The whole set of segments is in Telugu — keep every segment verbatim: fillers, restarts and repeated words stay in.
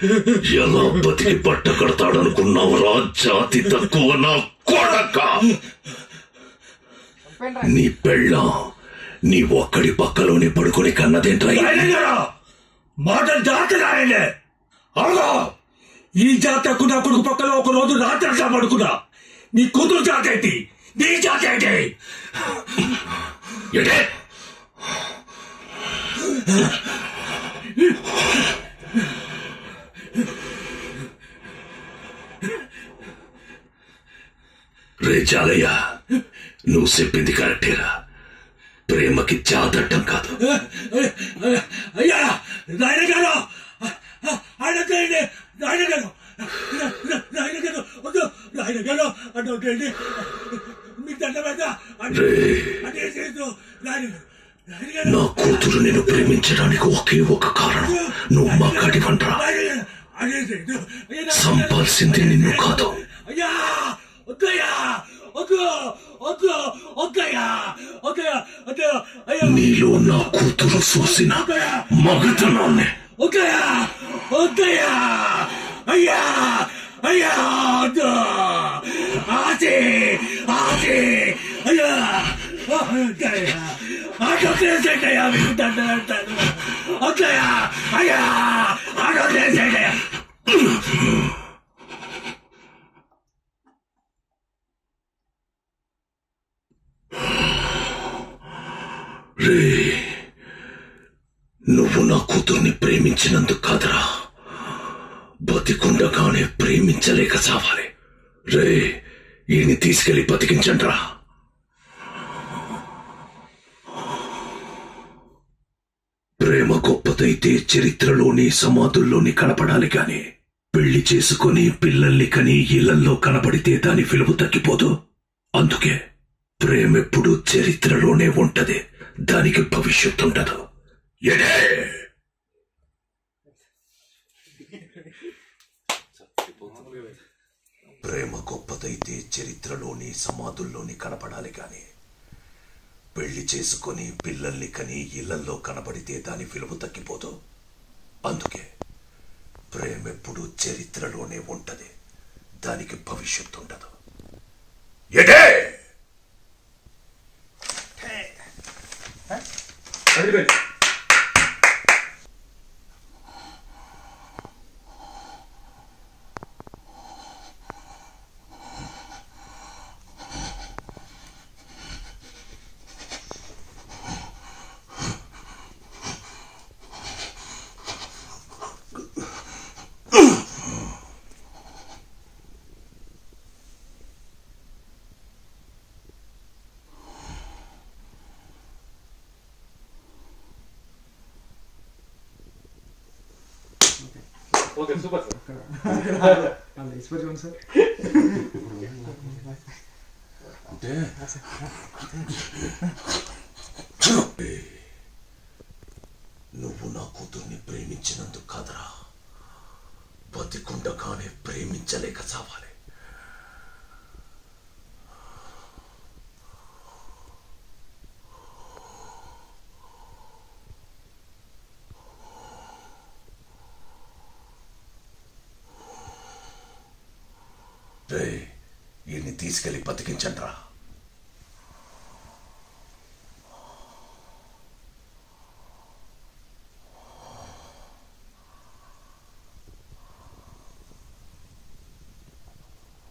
ఎలా బతికి పట్ట కడతాడనుకున్నావురా జాతి తక్కువ నా కొడక. నీ పెళ్ళం నీ ఒక్కడి పక్కలోనే పడుకుని కన్నదేంట్రా? మాటలు జాతి రాయలే. అవునా, ఈ జాతకు నా కొడుకు పక్కలో ఒక రోజు రాత్రి పడుకున్నా. నీ కూతురు జాతి ఏంటి? నీ జాతి ఏంటి? రే చాలయ్య, నువ్వు చెప్పింది కరెక్టేరా. ప్రేమకి జాతట్టం కాదు. అయ్యా నాయన గారు, ఆయన నాయన గారు, నాయన గారు వద్దు, నాయన గారు అంటే మీకు దండమేదా అదేసేదు. నా కూతురు నేను ప్రేమించడానికి ఒకే ఒక కారణం, నువ్వు మగాడివంట్రా. సంపాల్సింది నిన్ను కాదు. అయ్యా వద్దయ్యా, వద్దు వద్దు వద్దయ్యా, వద్దయ్యా వద్దయ్యా. నీలో నా కూతురు చూసిన మగతనాన్ని. వద్దయ్యా వద్దయ్యా, అయ్యా అయ్యా వద్దు. ఆశే ఆశే అయ్యా వద్దయ్యా, ఆటో చేసేటయ్యా, మీకు దండ పెడతాను. వద్దయ్యా అయ్యా, ఆటో చేసేటయ్యా. రే, నువ్వు నా కూతుర్ని ప్రేమించినందుకు కాదురా, బతికుండగానే ప్రేమించలేక చావాలి. రే, ఈయన్ని తీసుకెళ్లి బతికించండ్రా. ప్రేమ గొప్పదైతే చరిత్రలోని సమాధుల్లోని కనపడాలి కాని, పెళ్లి చేసుకుని పిల్లల్ని కని ఇళ్లల్లో కనపడితే దాని విలువ తగ్గిపోదు. అందుకే ప్రేమెప్పుడు చరిత్రలోనే ఉంటది, దానికి భవిష్యత్తు ఉండదు. ఎడే ప్రేమ గొప్పదైతే చరిత్రలోని సమాధుల్లోని కనపడాలి కాని, పెళ్లి చేసుకుని పిల్లల్ని కని ఇళ్లల్లో కనబడితే దాని విలువ తగ్గిపోదు. అందుకే ప్రేమెప్పుడు చరిత్రలోనే ఉంటది, దానికి భవిష్యత్తు ఉండదు. ఎడే ఓకే సూపర్ సార్. ఈశ్వర్ చూడండి సార్. నువ్వు నా కూతుర్ని ప్రేమించినందుకు కాదరా, బతికుండగానే ప్రేమించలేక చావాలి. రే, ఈయన్ని తీసుకెళ్లి బతికించండ్రా.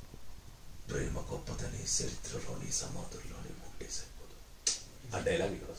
ప్రేమ గొప్పదని చరిత్రలోని సమాధుల్లోని ముట్టేసరిపోదు. ఆ డైలాగ్